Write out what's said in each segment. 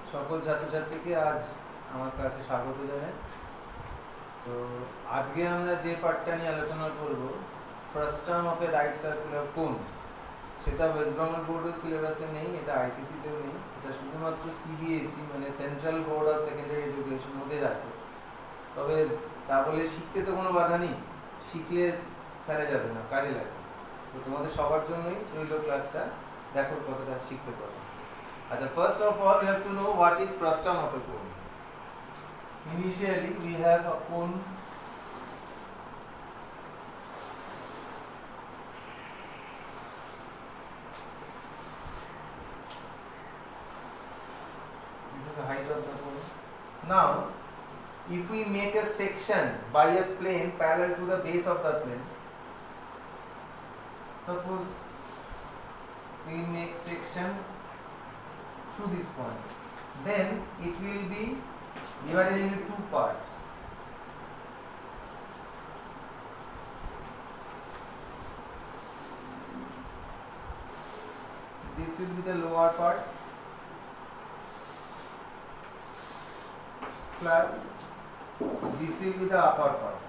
সকল ছাত্রছাত্রীকে আজ আমার ক্লাসে স্বাগত জানাই। তো আজকে আমরা যে পার্টটা নিয়ে আলোচনা করব, first term of a right circular cone, সেটা ওয়েস্ট বেঙ্গল বোর্ডের সিলেবাসে নেই, এটা আইসিসিতেও নেই, এটা শুধুমাত্র সিবিএসই মানে central board of secondary education ওদের আছে। তবে তা বলে শিখতে তো কোনো বাধা নেই, শিখলে ফেলে যাবে না, কাজে লাগে। তো তোমাদের সবার জন্যই রইল ক্লাসটা, দেখো কতটা শিখতে পারো। আচ্ছা, first of all you have to know what is frustum of a cone. Initially we have a cone this is the height of the cone. Now if we make a section by a plane parallel to the base of the plane, suppose we make section through this point, then it will be divided into two parts. This will be the lower part plus this will be the upper part.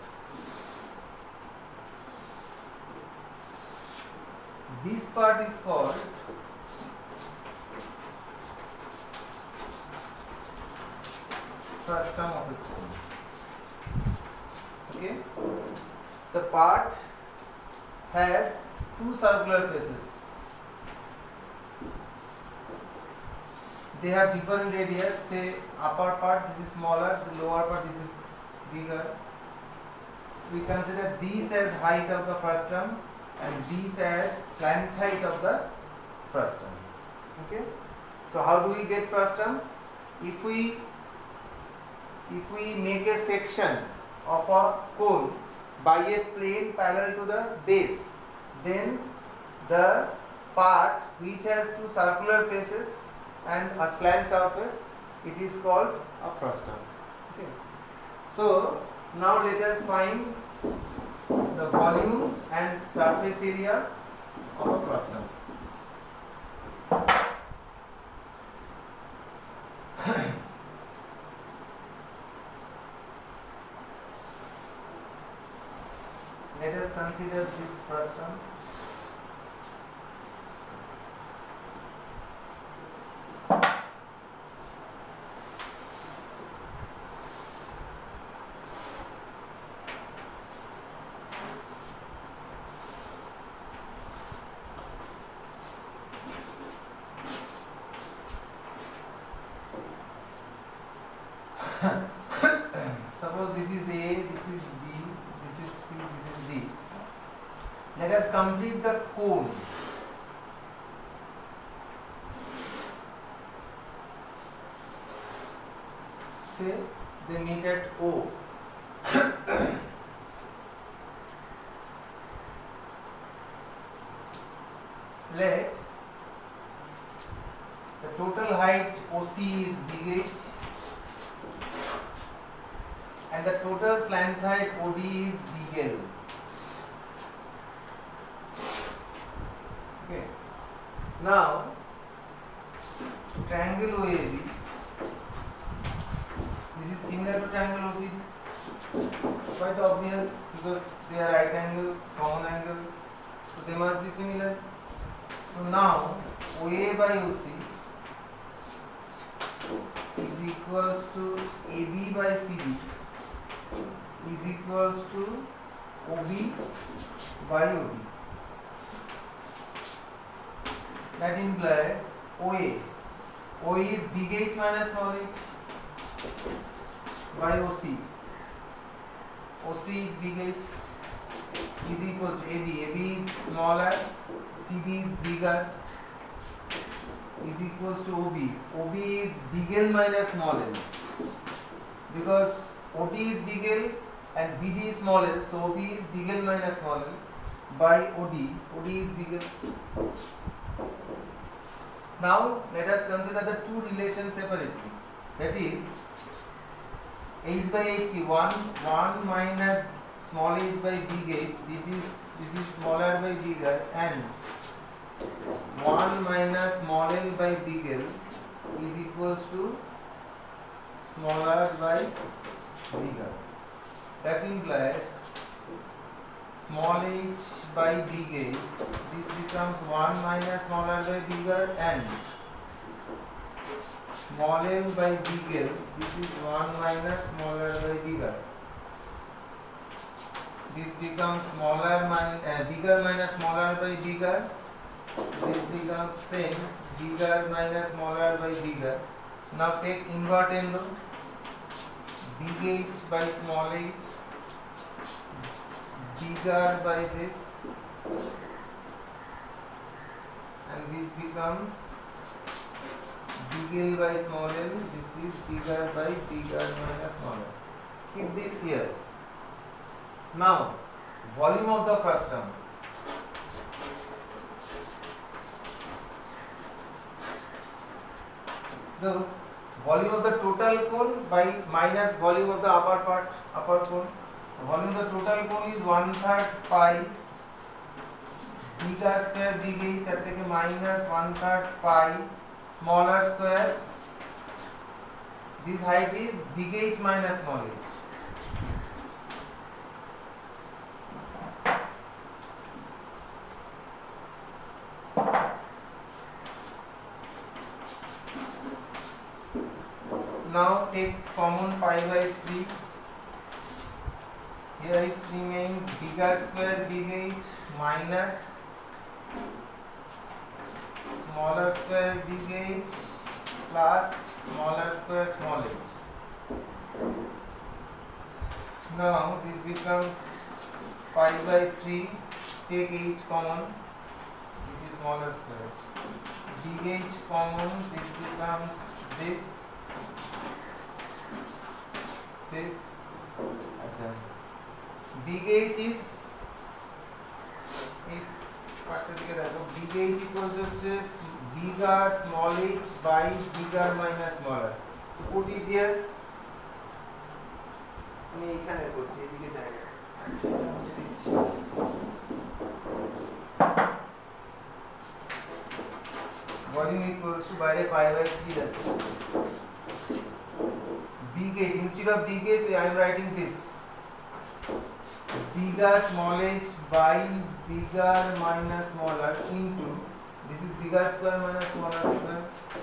This part is called frustum of a cone. Okay, the part has two circular faces. They have different radius. Say upper part this is smaller, the lower part this is bigger. We consider these as height of the frustum and these as slant height of the frustum. Okay, so how do we get frustum? If we make a section of a cone by a plane parallel to the base, then the part which has two circular faces and a slant surface, it is called a frustum. Okay, so now let us find the volume and surface area of a frustum. Let us consider this frustum. Suppose this is A, this is B, this is C, this is D. Let us complete the cone. Say they meet at O. Let the total height OC is big H and the total slant height OD is big L. Okay. Now triangle OAB, this is similar to triangle OCD. Quite obvious because they are right angle, common angle, so they must be similar. So now OA by OC is equals to AB by CD is equals to OB by OD. That implies OA is big H minus small h by OC. OC is big H is equals to AB is smaller, CD is bigger, is equals to OB is big L minus small l, because OD is big L and BD is small l, so OB is big L minus small l by OD is big L. Now let us consider the two relations separately, that is H by H ki 1 minus small h by big H, this is smaller by bigger, and 1 minus small l by big L is equals to smaller by bigger. That implies small h by big H, this becomes 1 minus smaller by bigger, and small m by big L, this is 1 minus smaller by bigger. This becomes bigger minus smaller by bigger. This becomes same, bigger minus smaller by bigger. Now take invert endo, big H by small h, bigger by this, and this becomes big L by small l. This is bigger by bigger minus smaller. Keep this here. Now volume of the first term. The volume of the total cone by minus volume of the upper cone. Volume of the total cone is 1/3 pi bigger square big H, that থেকে minus 1/3 pi smaller square. This height is big H minus small h. Now take common pi by 3. Here it remains bigger square big H minus smaller square big H plus smaller square small h. Now this becomes pi by 3. Take h common. This is smaller square. Big H common. This becomes this. अच्छा, big H is big H equals bigger small h by bigger minus smaller. So put it here. আমি এখানে করছি, এদিকে জায়গা আচ্ছা মুছে দিচ্ছি। Volume equals to বাইরে পাই বাই 3 আছে। Big H, instead of big H I am writing this, bigger small h by bigger minus smaller into, this is bigger square minus smaller square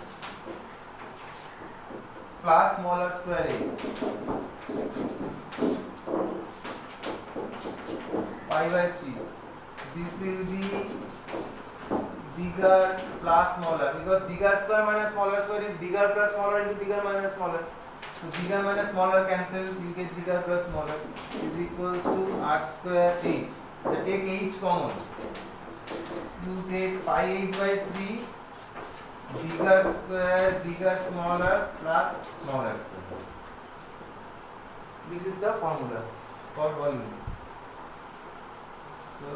plus smaller square h, pi by 3. This will be bigger plus smaller, because bigger square minus smaller square is bigger plus smaller into bigger minus smaller. So bigger minus smaller cancel, you get bigger plus smaller is equals to r square h. So take h common. You take pi h by 3, bigger square, bigger smaller plus smaller square. This is the formula for volume. So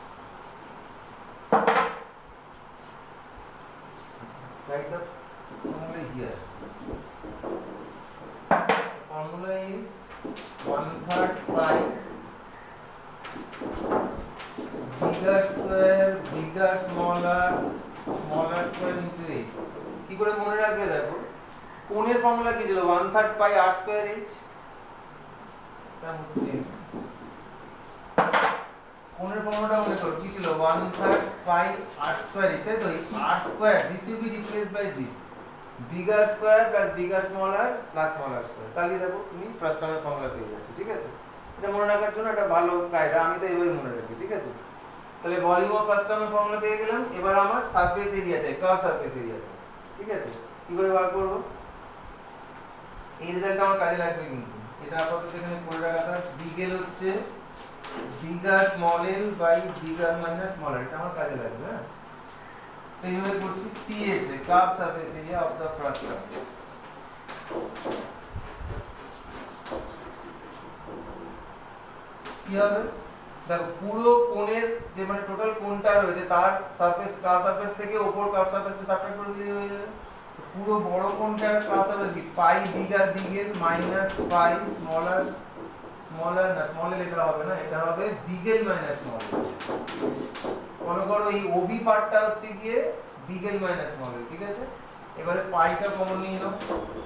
write the formula here. Formula is 1/3 pi bigger square bigger smaller square into h. কি করে মনে রাখবে দেখো, কোণের formula কি ছিল? 1/3 pi r square h। এটা হচ্ছে কোণের ফর্মুলাটা মনে করো কি ছিল? 1/3 pi r square h। তাই তো এই r square this will be replaced by this, bigger square plus bigger smaller plus smaller square। তাহলে দেখো তুমি ফার্স্ট টার্মের ফর্মুলা পেয়ে যাচ্ছ। ঠিক আছে, এটা মনে রাখার জন্য একটা ভালো কায়দা, আমি তো এইভাবে মনে রাখি। ঠিক আছে, তাহলে ভলিউম অফ ফার্স্ট টার্মের ফর্মুলা পেয়ে গেলাম। এবার আমার সারফেস এরিয়া চাই, কার্ভ সারফেস এরিয়া। ঠিক আছে, কি করে বার করব? এই রেজাল্টটা আমার কাজে লাগবে, কিন্তু এটা আপাতত এখানে করে রাখা। বিগ এল হচ্ছে big R small L by big R minus small R, এটা আমার কাজে লাগবে। হ্যাঁ, তো এইভাবে করছি CSA, curve surface area of the first term. কি হবে দেখো, পুরো কোণের যে মানে টোটাল কোণটা রয়েছে তার সারফেস, কার্ভ সারফেস থেকে উপর কার্ভ সারফেসটা সাবট্রাক্ট করে দিলে হয়ে যাবে। পুরো বড় কোণটার কার্ভ সারফেস কি? Pi big R big L minus pi small R small R, না স্মল এল এটা হবে না, এটা হবে বিগেল মাইনাস স্মল। মনে করো এই ওবি পার্টটা হচ্ছে গিয়ে বিগেল মাইনাস স্মল এল। ঠিক আছে, এবারে পাইটা কমন নিয়ে নাও,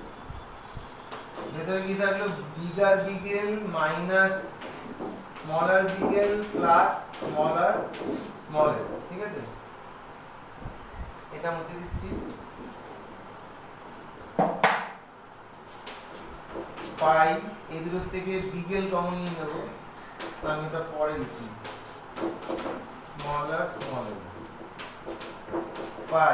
ভেতরে কি থাকলো big R big L minus small R big L plus small R small L, ঠিক আছে? এটা মুছে দিচ্ছি, পাই এই দুটোর থেকে বিগেল কমন নিয়ে নেবো, আমি এটা পরে লিখছি, small R small L pi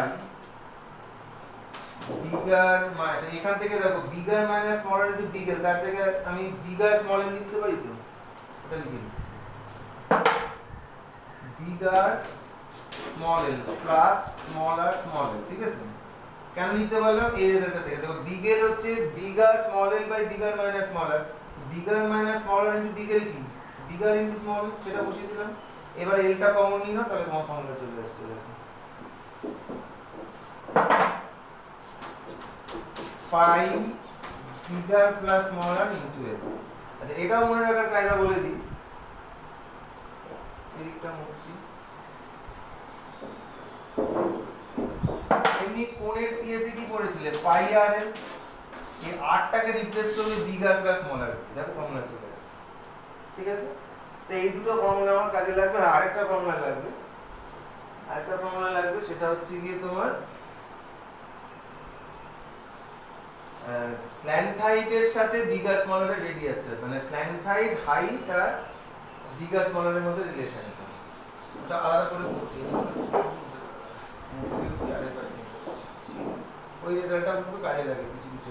big R minus, এখান থেকে দেখো big R minus small R into big L, তার থেকে আমি বিগার স্মলার লিখতে পারি তো, এটা লিখে দিচ্ছি, big R small L plus small R small L, ঠিক আছে? কেন লিখতে পারলাম এই রেজাল্টটা থেকে, দেখো বিগেল হচ্ছে big R small L by big R minus small R, big R minus small R into big L কি বিগার ইনটু স্মল, সেটা বসিয়ে দিলাম। এবার এলটা কমন নিই না, তাহলে তোমার ফর্মুলা চলে আসছে, দেখো pi big R plus small R into L. আচ্ছা এটাও মনে রাখার কায়দা বলে দিই, এদিকটা মুছছি, এমনি কোণের সিএসি কি পড়েছিলে পাই আর এল, এই আরটাকে রিপ্লেস করবে বিগার প্লাস স্মলার, দেখো ফর্মুলা চলে আসছে, ঠিক আছে? তো এই দুটো ফর্মুলা আমার কাজে লাগবে। আরেকটা ফর্মুলা লাগবে, সেটা হচ্ছে গিয়ে তোমার স্ল্যান্ট হাইটের সাথে বিগার স্মলারের রেডিয়াসটা, মানে স্ল্যান্ট হাইট হাইট আর বিগার স্মলারের মধ্যে রিলেশনটা, ওটা আলাদা করে করছি, ওই রেজাল্টটা কিন্তু কাজে লাগে কিছু কিছু।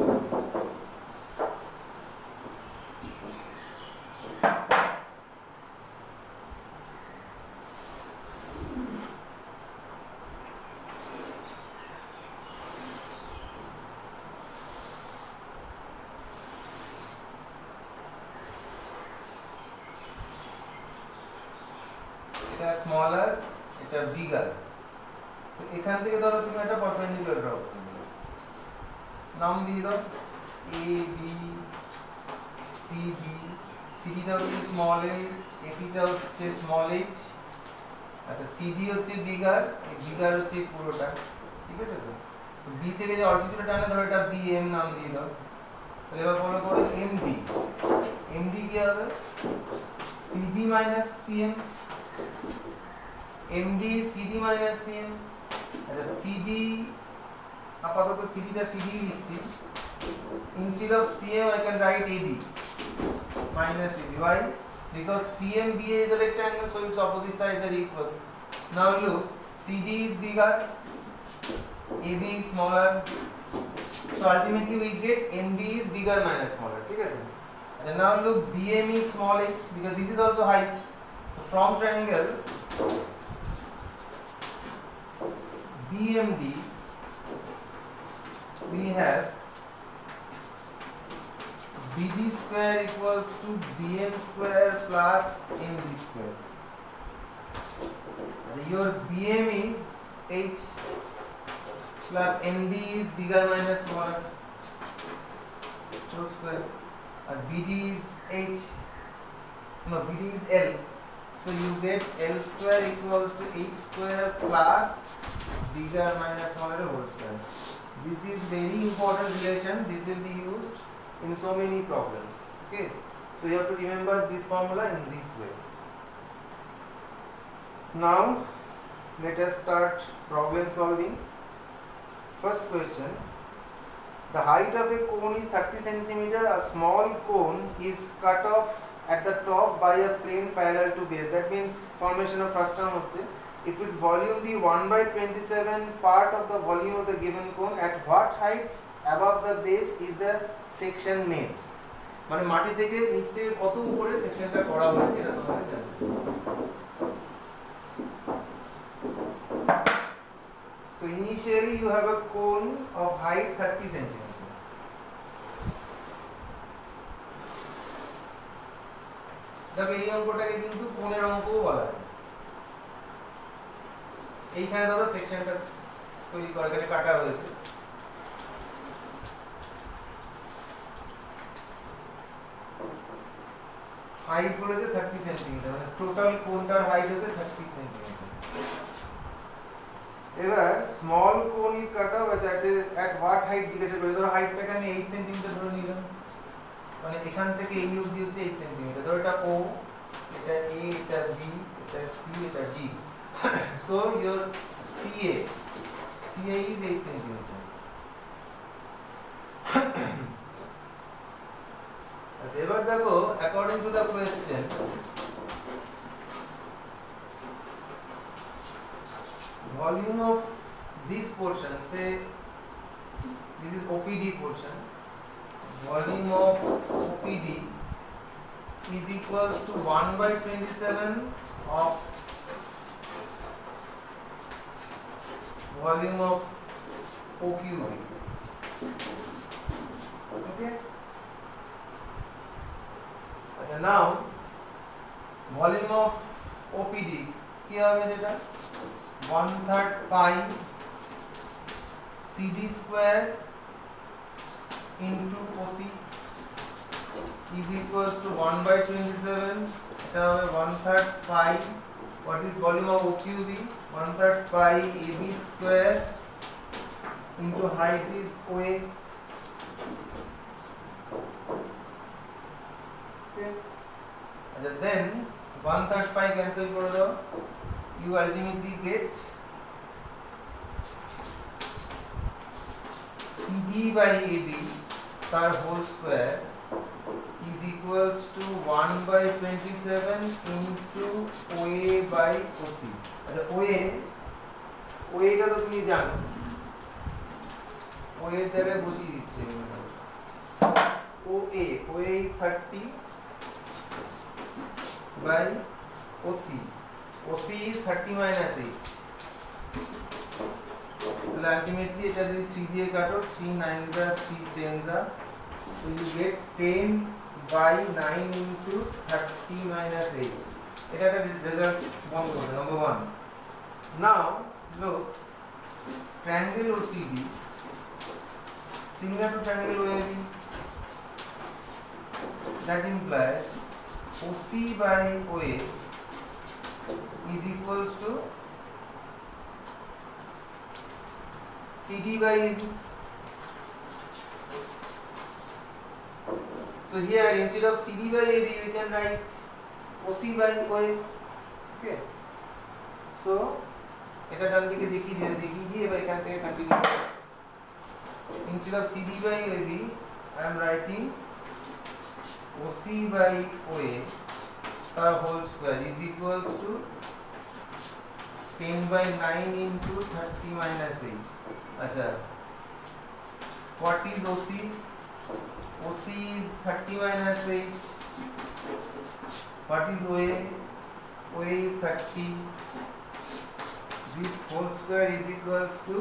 এটা স্মলার, এটা বিগার, তো এখান থেকে ধরো তুমি একটা পারপেন্ডিকুলার ড্র করবে, নাম দিয়ে দাও এ বি সি ডি, সিডিটা হচ্ছে স্মল এ, এসিটা হচ্ছে স্মল এইচ, আচ্ছা সিডি হচ্ছে বিগার, এই বিগার হচ্ছে পুরোটা, ঠিক আছে? তো তো বি থেকে যে অল্টিটিউডটা টানে ধরো এটা বি এম নাম দিয়ে দাও, তাহলে এবার ফলো করো এমডি, এমডি কি হবে CD minus CM, MD CD minus CM. আচ্ছা সিডি আপাতত সিডিটা সিডি লিখছি, instead of CM I can write AB minus AB. Why? Because CMBA is a rectangle, so its opposite sides are equal. Now look, CD is bigger, AB is smaller, so ultimately we get MD is bigger minus smaller, ठीक है? And now look, BM is small h because this is also height. So from triangle BMD we have BD square equals to BM square plus MD square. Your BM is H plus MD is bigger minus smaller whole square, and BD is H, no BD is L, so you get L square equals to H square plus bigger minus smaller whole square. This is very important relation, this will be used in so many problems, okay? So you have to remember this formula in this way. Now let us start problem solving. First question, the height of a cone is 30 cm, a small cone is cut off at the top by a plane parallel to base, that means formation of first term হচ্ছে, if its volume be 1/27 part of the volume of the given cone, at what height above the base is the section made? মানে মাটি থেকে নিচ থেকে কত উপরে সেকশনটা করা হয়েছে এটা তোমাদের জানতে হবে। So initially you have a cone of height 30 cm. দেখো এই অঙ্কটাকে কিন্তু কোণের অঙ্কও বলা যায়। এইখানে ধরো সেকশনটা তৈরি করা, এখানে কাটা হয়েছে, হাইট বলেছে 30 সেন্টিমিটার, মানে টোটাল কোণটার হাইট হচ্ছে 30 সেন্টিমিটার। এবার small cone is cut off at what height জিজ্ঞাসা করে, ধরো হাইটটাকে আমি 8 সেন্টিমিটার ধরে নিলাম, মানে এখান থেকে এই অবধি হচ্ছে 8 সেন্টিমিটার। ধরো এটা O, এটা A, এটা B, এটা C, এটা D। So your CA is 8 centimeter. আচ্ছা, এবার দেখো according to the question, volume of this portion, say this is OPD portion, volume of OPD is equals to 1/27 of volume of OQB. Okay. Okay, now volume of OPD কি হবে যেটা 1/3 pi CD square into OC is equals to 1/27, এটা হবে 1/3 pi, what is volume of OQB, 1/3 pi AB square into height is OA. Okay, and then 1/3 pi cancel করে দাও, you ultimately get CD by AB তার whole square is equals to 1/27 into OA by OC. আচ্ছা, OA টা তো তুমি জানো, OA এর জায়গায় বসিয়ে দিচ্ছি। OA is 30 by OC is 30 minus H। তাহলে আলটিমেটলি এটা যদি 3 দিয়ে কাটো, 3 9 যা 3 10 যা, so you get 10 by 9 into 30 minus H. এটা একটা রেজাল্ট বন্ধ হবে, number 1. Now look, triangle OCD similar to triangle OAB, that implies OC by OA is equals to CD by AB. So here instead of CD by AB we can write OC by OA. Okay, so এটা ডান দিকে দেখিয়ে দিয়ে এবার এখান থেকে continue. Instead of CD by AB I am writing OC by OA our whole square is equals to 10 by 9 into 30 minus H. Acha, what is OC? OC is 30 minus H. What is OA? OA is 30. This whole square is equals to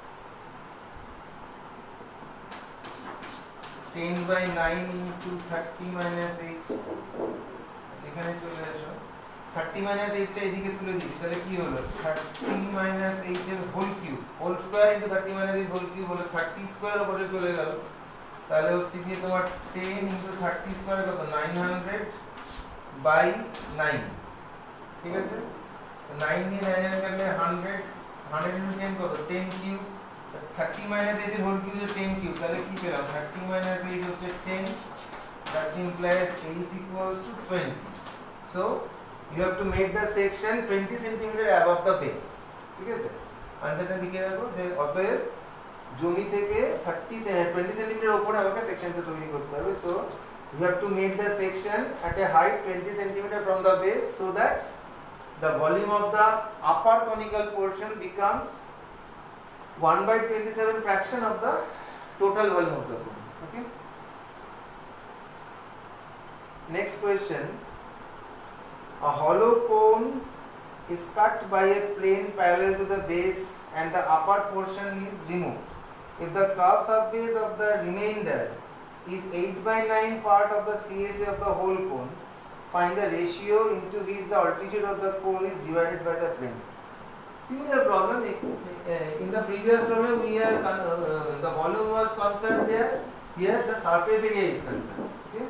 10 by 9 into 30 minus H. এখানে চলে আসো, 30 minus H টা এদিকে তুলে দিচ্ছি, তাহলে কি হলো 30 minus H এর whole cube, whole square into 30 minus H whole cube হলো 30 স্কয়ার উপরে চলে গেল, তাহলে হচ্ছে কি তোমার 10 ইনটু 30 স্কয়ার কত 900 বাই 9। ঠিক আছে, 9 দিয়ে 9 কাটলে 100 ইনটু 10 কত 10 কিউব, 30 minus H এর হোল কিউব হচ্ছে 10 কিউব, তাহলে কি পেলাম 30 minus H হচ্ছে 10, that implies H equals to 20. So you have to make the section 20 cm above the base. ঠিক আছে, আনসারটা লিখে রাখো যে অতএব জমি থেকে 20 cm উপরে আমাকে সেকশনটা তৈরি করতে হবে। So you have to make the section at a height 20 cm from the base so that the volume of the upper conical portion becomes 1/27 fraction of the total volume of the cone. Okay, next question, a hollow cone is cut by a plane parallel to the base and the upper portion is removed. If the curved surface of the remainder is 8/9 part of the CSA of the whole cone, find the ratio into which the altitude of the cone is divided by the plane. Similar problem in the previous problem, we are the volume was concerned there, here the surface area is concerned. Okay,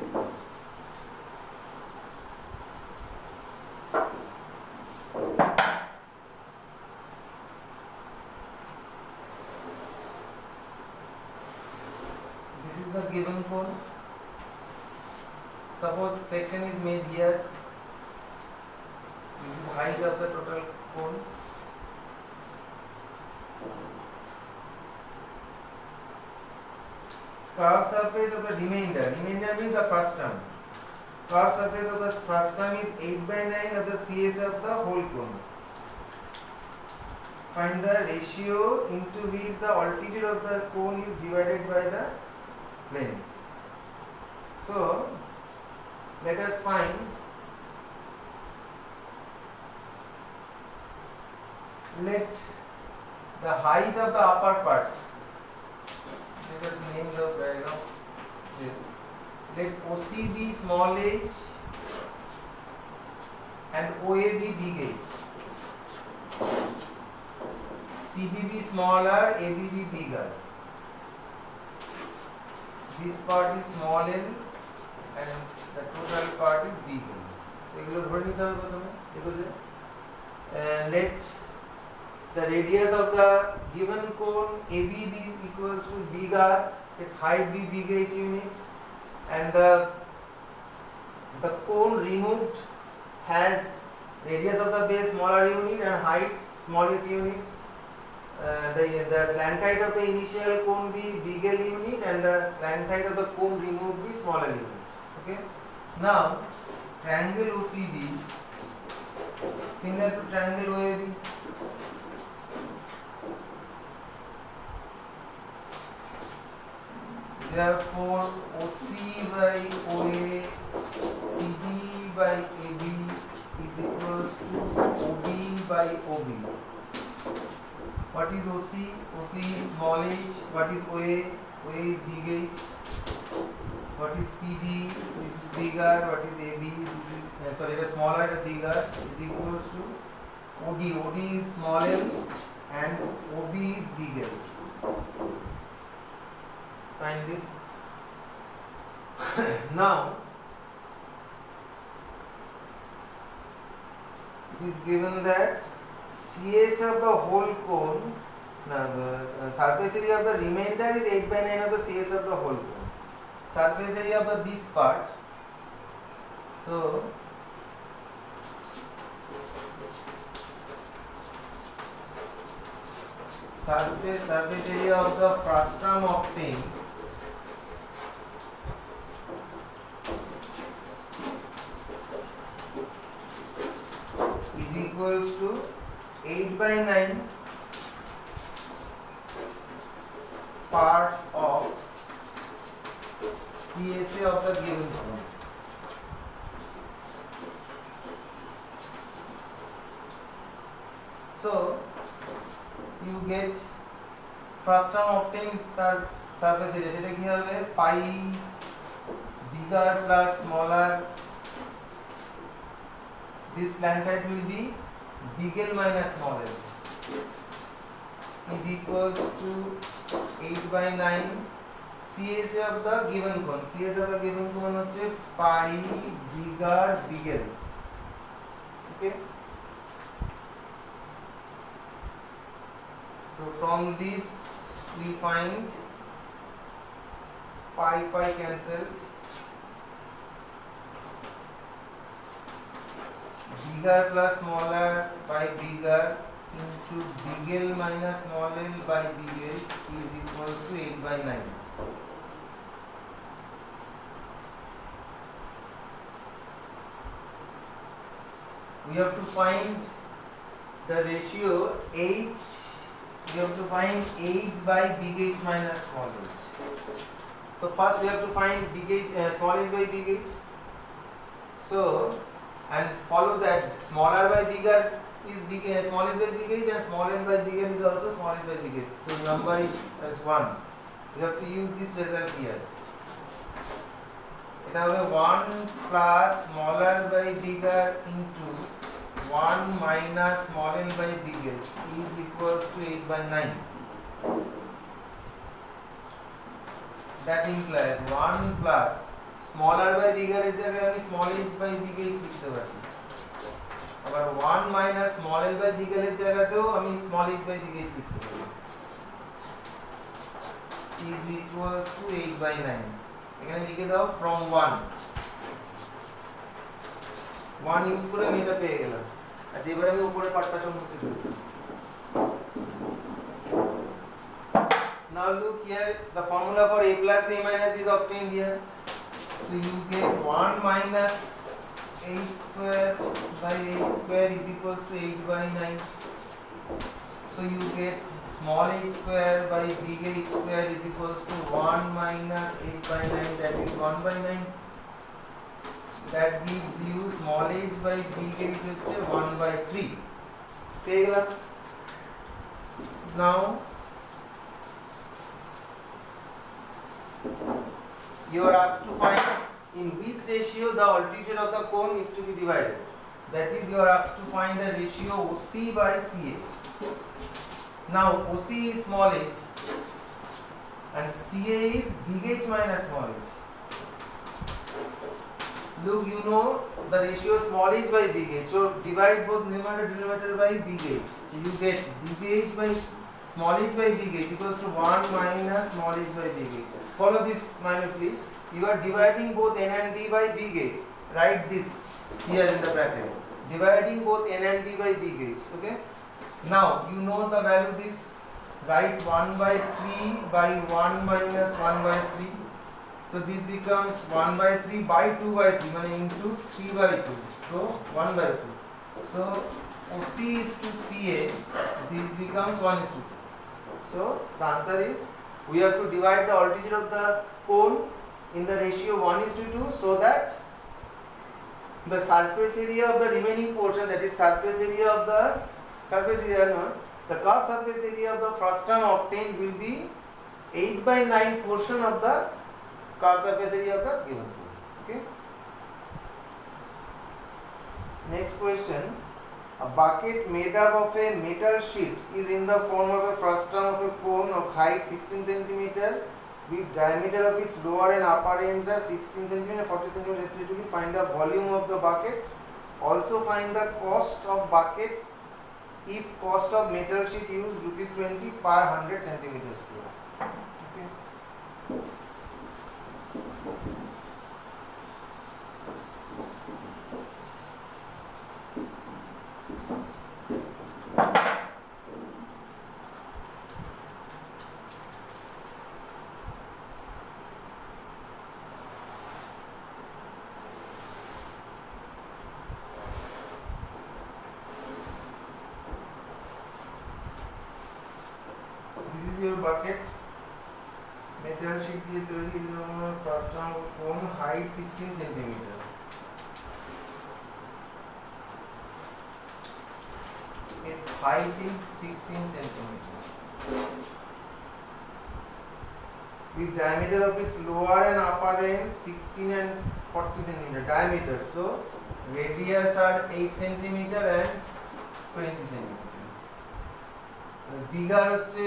given cone. Suppose section is made here. This is height of the total cone. Curved surface of the remainder. Remainder means the first term. Curved surface of the first term is 8/9 of the CS of the whole cone. Find the ratio into which the altitude of the cone is divided by the plane. So, let us find let the height of the upper part. Let us name the diagram this. Let OC be small h and OA be big H. CD be smaller, AB be bigger. This part is small l and the total part is big L. এগুলো ধরে নিতে হবে প্রথমে এগুলো let the radius of the given cone AB be equals to big R, its height be big H unit, and the cone removed has radius of the base smaller unit and height small h units. The slant height of the initial cone be big L unit and the slant height of the cone removed be smaller unit. Okay. Now triangle OCB similar to triangle OAB. Therefore, OC by OA, CD by AB is equals to OB by OB. What is OC? OC is small h. What is OA? OA is big H. What is CD? This is bigger. What is AB? This is sorry, it is smaller, it is bigger. Is equals to OD. OD is small l and OB is big L. Find this. Now it is given that CS of the whole cone, now the surface area of the remainder is 8/9 of the CS of the whole cone. Surface area of this part, so surface area of the first term of thing is equals to 8/9 part of CSA of the given cone. So you get first term obtained তার surface area সেটা কি হবে pi bigger plus smaller, this slant height will be big L minus small l is equals to 8/9 CSA of the given cone. CSA of the given cone হচ্ছে pi bigger big L. Okay. So from this we find pi cancelled, bigger plus smaller by bigger into big L minus small l by big L is equals to 8/9. We have to find the ratio H. We have to find H by big H minus small h. So first we have to find big H, small h by big H. So and follow that smaller by bigger is big small h by big H and small n by big N is also small h by big H. So number is as 1. We have to use this result here. It have 1 plus smaller by bigger into 1 minus small n by big H is equals to 8/9. That implies 1 plus smaller by bigger এর জায়গায় আমি small h by big H লিখতে পারি, আবার 1 minus small l by big L এর জায়গাতেও আমি small h by big H লিখতে পারি, is equals to 8/9 এখানে লিখে দাও from 1 ইউজ করে আমি এটা পেয়ে গেলাম আচ্ছা এবারে আমি উপরে পার্টটা সব মুছে দেব now look here the formula for a plus a minus is obtained here so you get 1 minus 8 square by 8 square is equals to 8/9 so you get small h square by big H square is equals to 1 minus 8/9 that is 1/9 that gives you small h by big H হচ্ছে 1/3 পেয়ে গেলাম now you are asked to find in which ratio the altitude of the cone is to be divided that is you are asked to find the ratio OC by CA now OC is small h and CA is big H minus small h look you know the ratio small h by big H so divide both numerator and denominator by big H so you get big H by small h by big H equals to 1 minus small h by big H follow this minutely you are dividing both n and d by big H write this here in the bracket dividing both n and d by big H okay now you know the value this write 1/3 by 1 minus 1/3 so this becomes 1/3 by 2/3 mean into 3/2 so 1/2 so OC is to CA this becomes 1:2 so the answer is we have to divide the altitude of the cone in the ratio 1:2 so that the surface area of the remaining portion that is surface area of the the curved surface area of the frustum obtained will be 8/9 portion of the curved surface area of the given cone okay next question a bucket made up of a metal sheet is in the form of a frustum of a cone of height 16 cm with diameter of its lower and upper ends are 16 cm and 40 cm respectively find the volume of the bucket also find the cost of bucket if cost of metal sheet used ₹20 per 100 cm square okay this is your bucket metal sheet দিয়ে তৈরি frustum cone height 16 cm its height is 16 cm with diameter of its lower and upper end 16 and 40 cm diameter so radius are 8 cm and 20 cm bigger হচ্ছে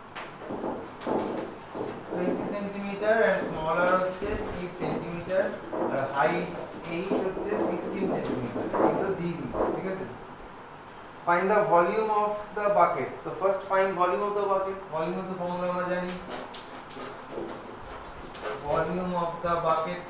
20 cm and smaller হচ্ছে 8 cm আর height 8 হচ্ছে 16 cm এগুলো দিয়ে দিয়েছি ঠিক আছে find the volume of the bucket so first find volume of the bucket volume of the formula আমরা জানি volume of the bucket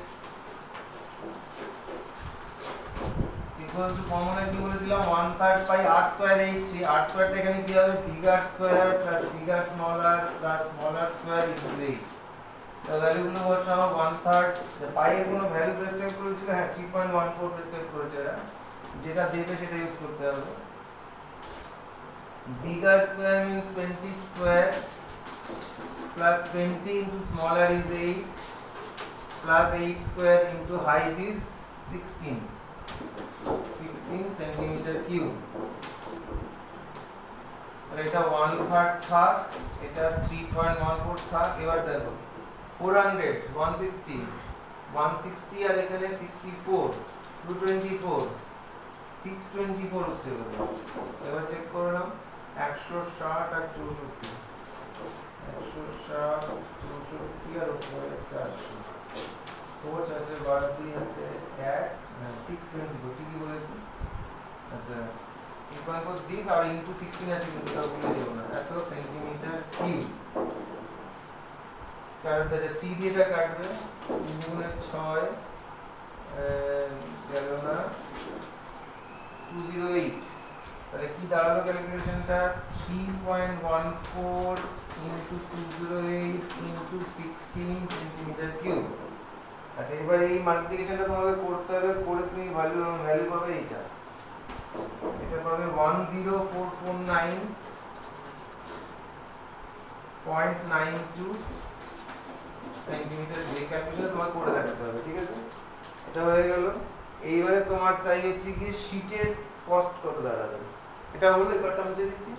equals to formula কি বলেছিলাম 1/3 pi r square h সেই r square টা এখানে কি হবে bigger square plus bigger smaller plus smaller square into h তো ভ্যালু গুলো বসাও 1/3 যে পাই এর কোনো ভ্যালু প্রেসক্রাইব করেছিল হ্যাঁ 3.14 প্রেসক্রাইব করেছে এরা যেটা দেবে সেটা ইউজ করতে হবে bigger square means 20 square plus 20 into smaller is 8 plus 8 square into height is 16 centimeter cube আর এটা 1/3 থাক এটা 3.14 থাক এবার দেখো 400 160 আর এখানে 64 224 624 হচ্ছে এবার চেক করে নাও 160 আর 64 160 64 আর উপরে 400 4 আছে বার দুই হাতে 1 624 ঠিকই বলেছি আচ্ছা equal to this R into 16 আছে কিন্তু এটা ভুলে যেও না এত সেন্টিমিটার কিউব 4 3 দিয়ে এটা কাটবে 3 গুণে 6 গেল না 208 তাহলে কি দাঁড়ালো ক্যালকুলেশনটা 3.14 into 208 into 16 সেন্টিমিটার কিউব। আচ্ছা এবার এই মাল্টিপ্লিকেশনটা তোমাকে করতে হবে, করে তুমি ভ্যালু পাবে এটা পাবে 10449.92 সেন্টিমিটার। যে ক্যালকুলেশন তোমাকে করে দেখাতে হবে, ঠিক আছে? এটা হয়ে গেল। এইবারে তোমার চাই হচ্ছে কি শীটের কস্ট কত দাঁড়াবে, এটা হলো। এবারটা মুছে দিচ্ছি।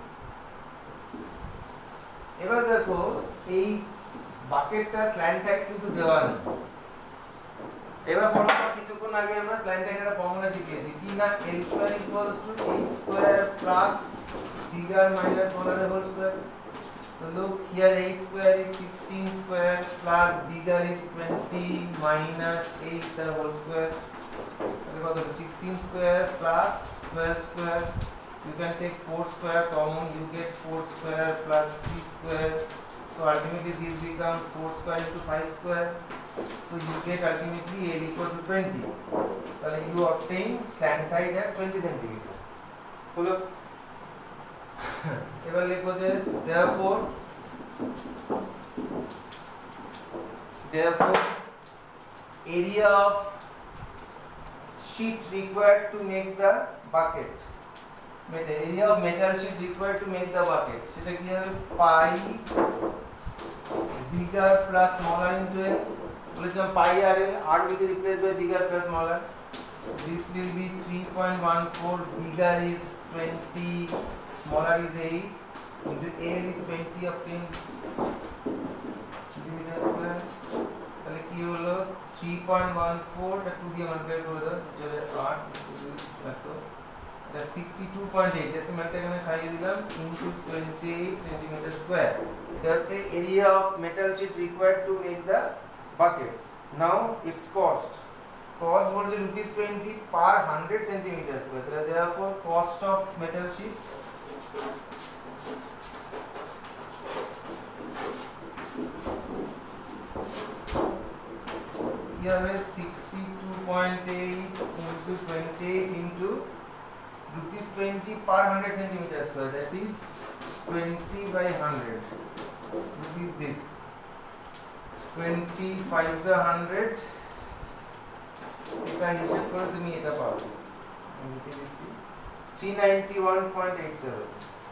এবার দেখো এই বাকেটটা স্ল্যান্ট টাইপ কিন্তু দেওয়া নেই। এবার ফর্মুলা কিছুক্ষণ আগে আমরা স্ল্যান্ট টাইপের একটা ফর্মুলা শিখিয়েছি কি না, L square equals to h square plus bigger minus smaller whole square. So look here, h square is 16 square plus bigger is 20 minus 8 the whole square. Because of 16 square plus 12 square, you can take 4 square common, you get 4 square plus 3 square. So ultimately this becomes 4 square into 5 square. So you get ultimately L equals to 20. So you obtain slant height as 20 centimeter. হলো। এবার লিখো যে therefore area of sheet required to make the bucket, area of metal sheet required to make the bucket, সেটা কি হবে pi bigger plus smaller into L। বলেছিলাম pi r L, r will be replaced by bigger plus smaller. This will be 3.14, bigger is 20, smaller is 8 into L is 20 obtained centimeter square। তাহলে কি হলো 3.14 টা 2 দিয়ে multiply করে দাও, চলে 8 দেখো এটা 62.8 ডেসিমালটা এখানে খাইয়ে দিলাম ইনটু 28 সেন্টিমিটার স্কয়ার। এটা হচ্ছে area of metal sheet required to make the bucket. Now its cost বলছে ₹20 per 100 centimeter square. Therefore cost of metal sheet here is 62.8 into 28 into ₹20 per 100 centimeter square, that is 20 by 100 rupees. This 25 the 100, এটা হিসাব করে তুমি এটা পাবে। আমি লিখে দিচ্ছি 391.87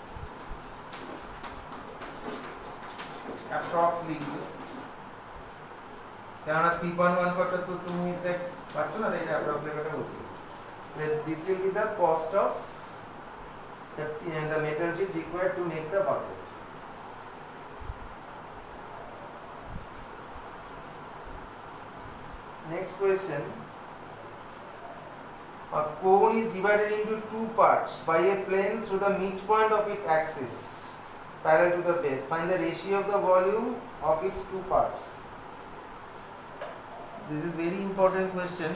অ্যাপ্রক্স লিখবে, কারণ 3.14 টা তো তুমি এক্সাক্ট পাচ্ছ না, এটা অ্যাপ্রক্স লেখাটা বলছি। This will be the cost of the metal sheet required to make the bucket. Next question. A cone is divided into two parts by a plane through the midpoint of its axis parallel to the base. Find the ratio of the volume of its two parts. This is very important question.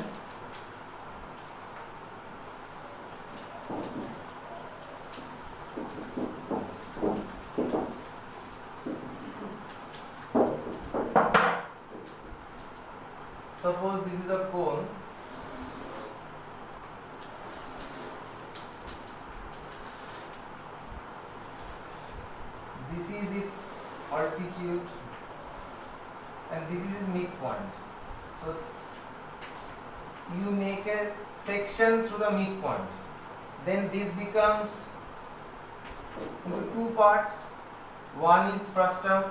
Suppose this is a cone. This is its altitude and this is its midpoint. So you make a section through the midpoint. Then this becomes into two parts. One is frustum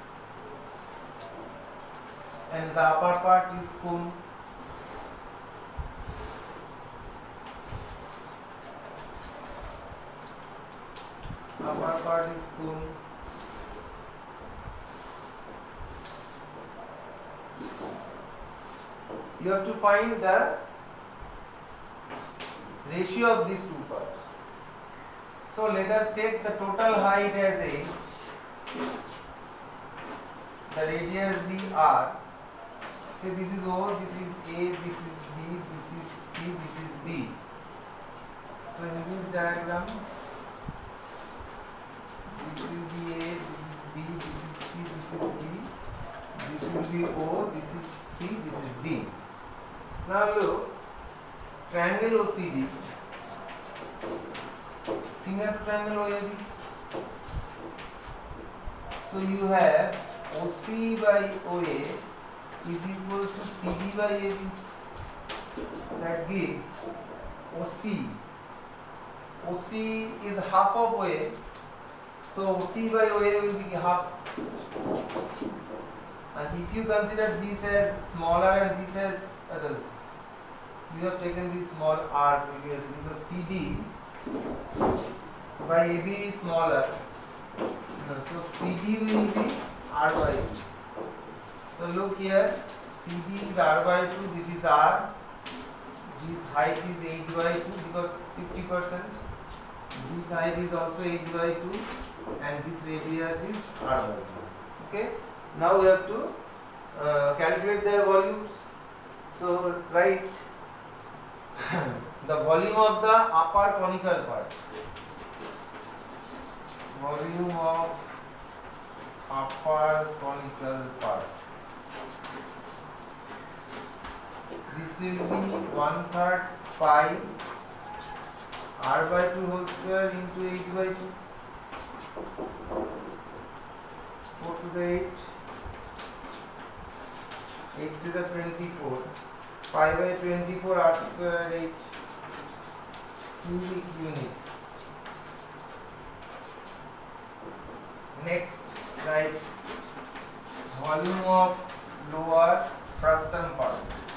and the upper part is cone. Upper part is cone. You have to find the ratio of these two parts. So let us take the total height as h, the radius be r. Say this is O, this is A, this is B, this is C, this is D. So in this diagram, this will be A, this is B, this is C, this is D, this will be O, this is C, this is D. Now look, triangle OCD, similar to triangle OAB. So you have OC by OA is equals to CD by AB. That gives OC. OC is half of OA. So OC by OA will be half. And if you consider this as smaller and this as others, you have taken this small r previously. So CD by AB is smaller. So CD will be r by 2. So look here, CD is r by 2, this is r. This height is h by 2 because 50%. This height is also h by 2 and this radius is r by 2. Okay. Now we have to calculate their volumes. So write the volume of the upper conical part. Volume of upper conical part. This will be 1/3 pi r by 2 whole square into h by 2. 4 to the 8. 8 to the 24. Pi by 24 r square h cubic units. Next, write volume of lower frustum part.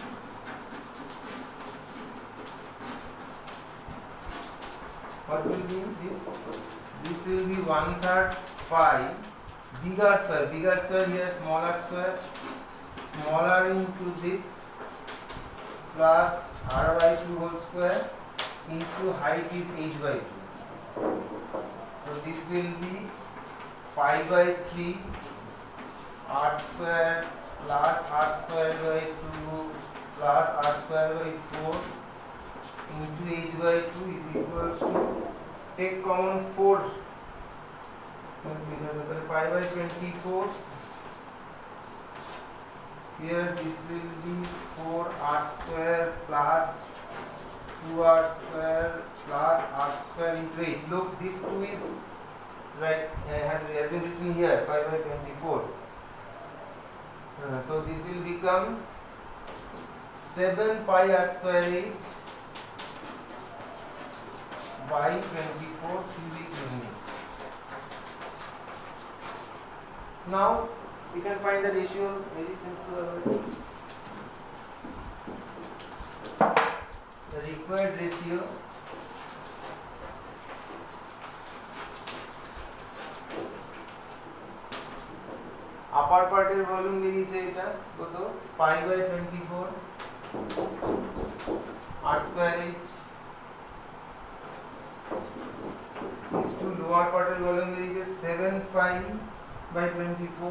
What will be this? This will be 1/3 pi bigger square here, smaller square, smaller into this plus r by 2 whole square into height is h by 2. So this will be pi by 3 r square plus r square by 2 plus r square by 4 into h by 2 is equals to, take common 4, pi by 24. Here this will be 4r square plus 2r square plus r square into h. Look, this 2 is right, has been written here, pi by 24. So this will become 7 pi r square h by 24 cubic units. Now we can find the ratio very simple. The required ratio upper part এর volume বেরিয়েছে এটা কত, pi by 24 r square h. This to lower part এর volume বেরিয়েছে 7 pi by 24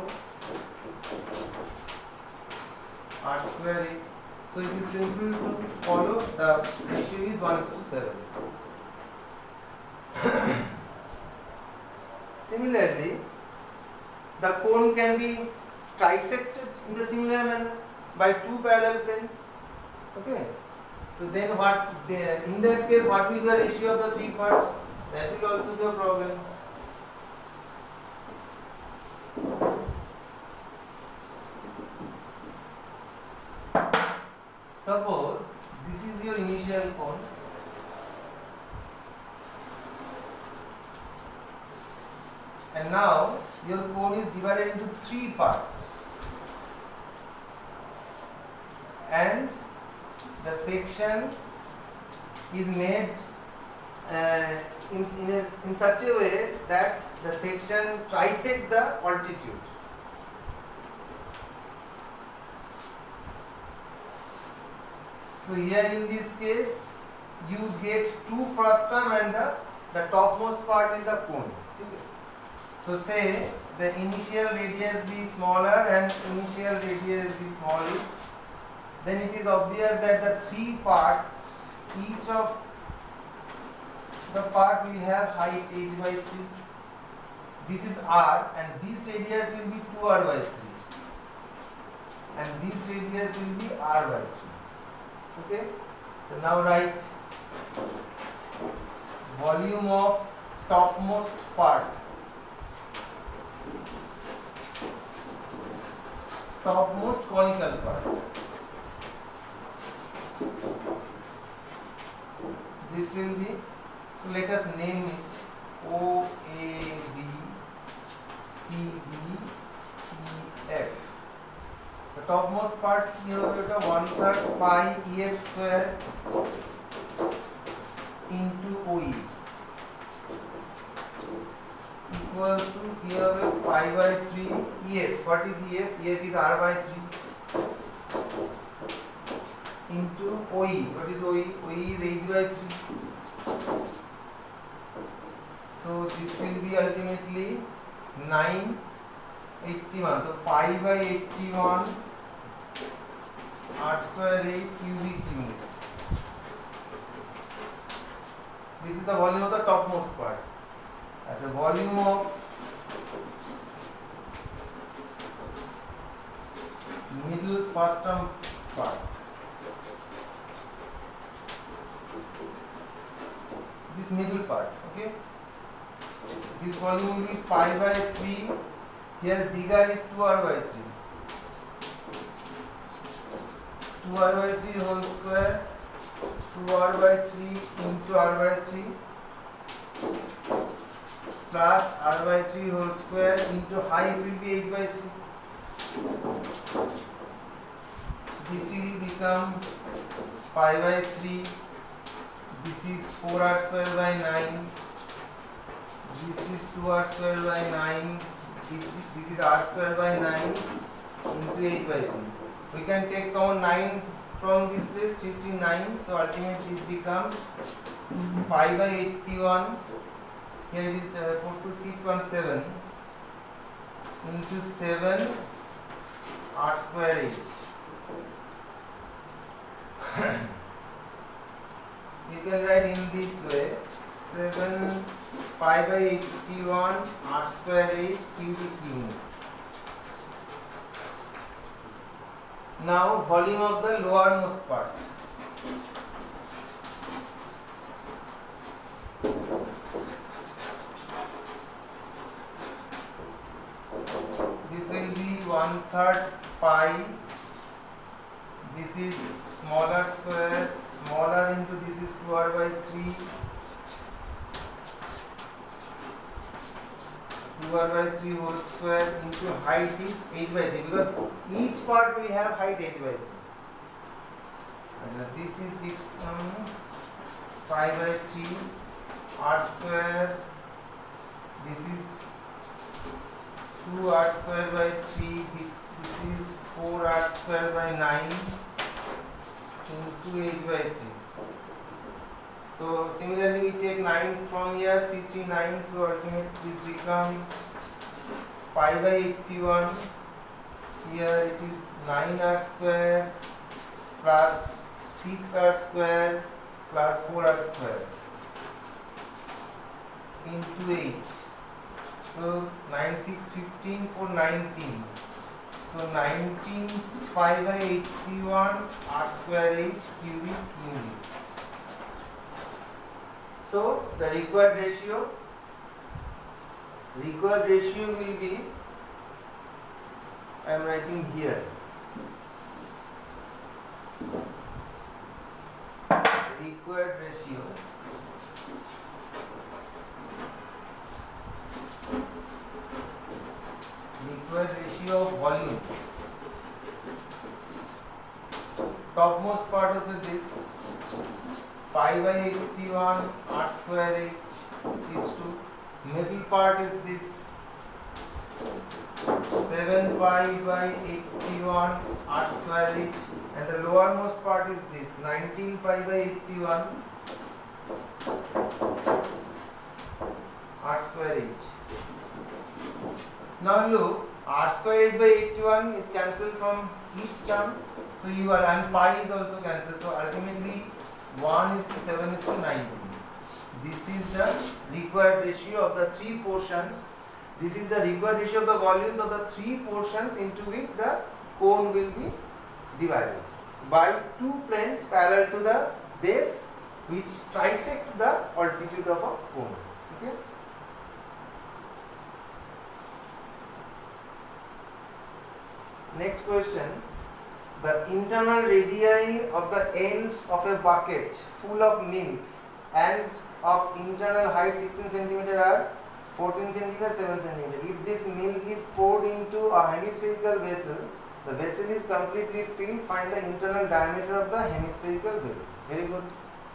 r square h. So it is simple to follow. The ratio is 1:7. Similarly, the cone can be trisected in the similar manner by two parallel planes. Okay. So then in that case, what will be the ratio of the three parts? That will also be a problem. Suppose this is your initial cone and now your cone is divided into three parts and the section is made in such a way that the section trisects the altitude. So here in this case you get two frustum and the topmost part is a cone. So say the initial radius be smaller and initial radius be smallish, then it is obvious that the three parts, each of the part will have height h by 3. This is r and this radius will be 2r by 3. and this radius will be r by 3. Okay, so now write volume of topmost part, topmost conical part. This will be, so let us name it O, A, B, C, D, E, F. The topmost part here will be 1/3 pi EF square into OE equals to here with pi by 3 EF. What is EF? EF is R by 3 into OE. What is OE? OE is H by 3. So this will be ultimately 981. So 5 by 81 R square H cubic units. This is the volume of the topmost part. As the volume of middle first term part. This middle part, okay? This volume will be pi by 3. Here bigger is 2r by 3. 2r by 3 whole square, 2r by 3 into r by 3 plus r by 3 whole square into height will be h by 3. This will become pi by 3. This is 4r square by 9. This is 2r square by 9. This is r square by 9 into h by 3. We can take common 9 from this place, 3, 3, 9. So ultimately this becomes pi by 81. Here it is 42617 into 7 r square h. You can write in this way 7 pi by 81 r square h cubic units. Now volume of the lowermost part. This will be 1/3 pi. This is smaller square, smaller into this is 2r by 3. 2r by 3 whole square into height is h by 3, because each part we have height h by 3. And this is become pi by 3 r square. This is 2r square by 3. This is 4r square by 9 into h by 3. So similarly we take 9 from here, 3, 3, 9. So ultimately this becomes pi by 81. Here it is 9r square plus 6r square plus 4r square into h. So 9, 6, 15 for 19. So 19 pi by 81 r square h cubic units. So the required ratio will be, I am writing here, required ratio of volume. Topmost part of this pi by 81 r square h is 2. Middle part is this 7 pi by 81 r square h, and the lowermost part is this 19 pi by 81 r square h. Now look, r square h by 81 is cancelled from each term, so you are, and pi is also cancelled. So ultimately 1 is to 7 is to 19. This is the required ratio of the three portions. This is the required ratio of the volumes of the three portions into which the cone will be divided by two planes parallel to the base which trisect the altitude of a cone. Okay. Next question. The internal radii of the ends of a bucket full of milk and of internal height 16 cm are 14 cm, 7 cm. If this milk is poured into a hemispherical vessel, the vessel is completely filled. Find the internal diameter of the hemispherical vessel. Very good.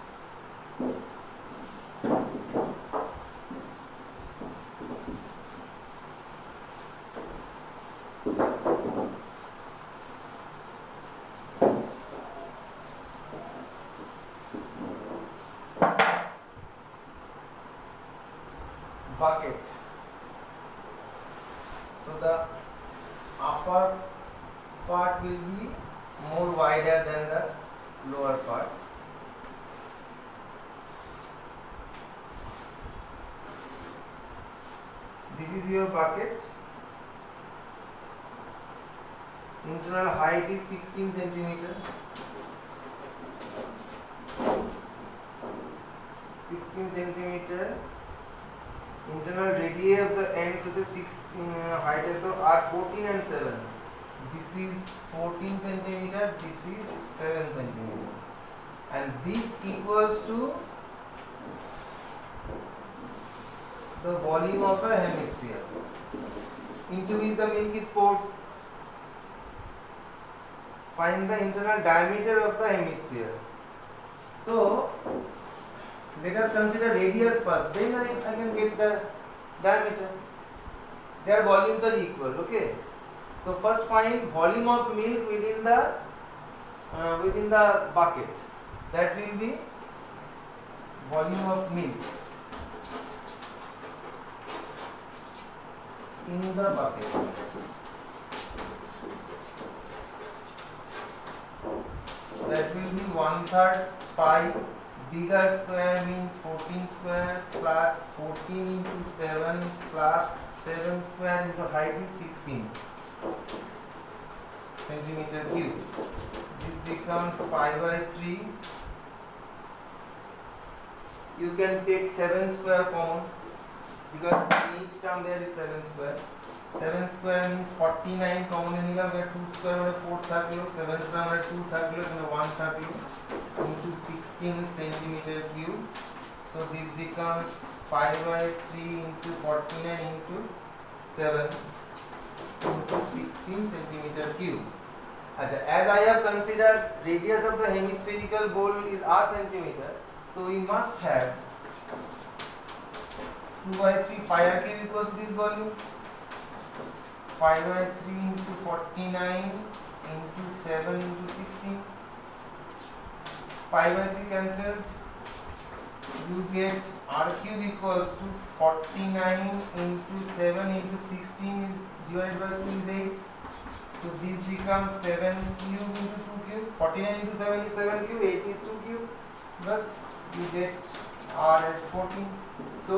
Bucket. So the upper part will be more wider than the lower part. This is your bucket. Internal height is 16 centimeter. 16 centimeter. Internal radii of the ends which is 16 height are 14 and 7. This is 14 centimeter. This is 7 centimeter. And this equals to the volume of a hemisphere into which the milk is poured. Find the internal diameter of the hemisphere. So let us consider radius first, then I can get the diameter. Their volumes are equal. Okay. So first find volume of milk within the bucket. That will be volume of milk in the bucket. That will be 1/3 pi. Bigger square means 14 square plus 14 into 7 plus 7 square into height is 16 centimeter cube. This becomes pi by 3. You can take 7 square common because in each term there is 7 square. 7 square means 49 common in 2 square 4 থাকলো 7 square 2 থাকলো 1 থাকলো into 16 centimeter cube. So this becomes pi by 3 into 49 into 7 into 16 centimeter cube. As I have considered radius of the hemispherical bowl is r centimeter, so we must have 2 by 3 pi r cube equals to this volume. Pi by 3 into 49 into 7 into 16. Pi by 3 cancelled. You get r cube equals to 49 into 7 into 16 is divided by 2 is 8. So this becomes 7 cube into 2 cube. 49 into 7 is 7 cube. 8 is 2 cube. Thus you get r as 14. So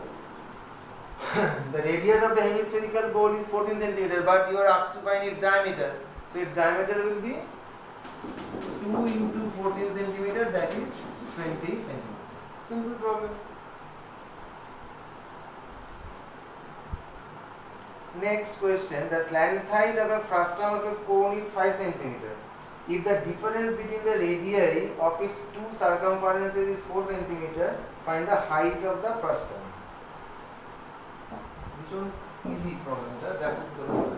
the radius of the hemispherical bowl is 14 centimeter, but you are asked to find its diameter. So its diameter will be 2 into 14 centimeter, that is 20 centimeter. Simple problem. Next question. The slant height of a frustum of a cone is 5 centimeter. If the difference between the radii of its two circumferences is 4 centimeter, find the height of the frustum. This one easy problem, sir. That is the problem.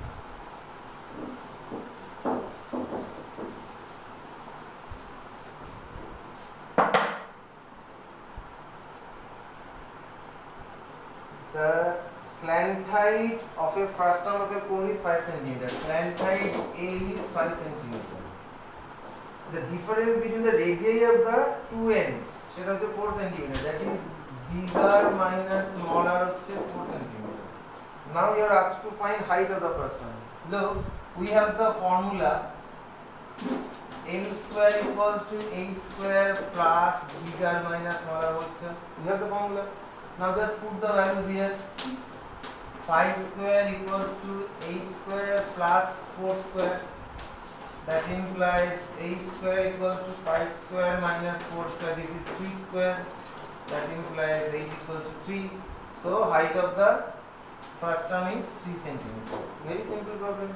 The slant height of a frustum of a cone is 5 centimeter. Slant height A is 5 centimeter. The difference between the radii of the two ends, সেটা হচ্ছে 4 centimeter. That is bigger minus smaller হচ্ছে 4 centimeter. Now you are asked to find height of the frustum. Look, we have the formula L square equals to h square plus bigger minus smaller whole square. We have the formula. Now just put the values here. 5 square equals to 8 square plus 4 square. That implies 8 square equals to 5 square minus 4 square. This is 3 square. That implies 8 equals to 3. So height of the first term is 3 centimeters. Very simple problem.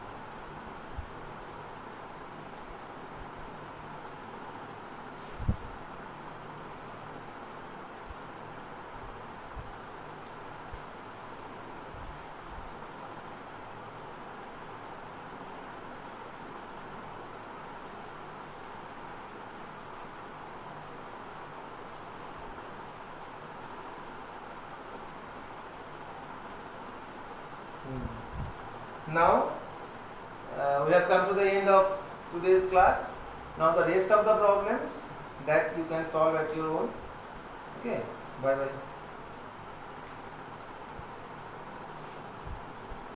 Now we have come to the end of today's class. Now the rest of the problems that you can solve at your own. Okay, bye bye.